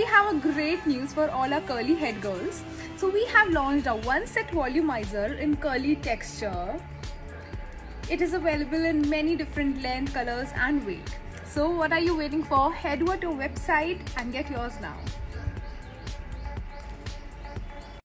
have a great news for all our curly head girls. So we have launched a one set volumizer in curly texture. It is available in many different length, colors and weight. So what are you waiting for? Head over to our website and get yours now.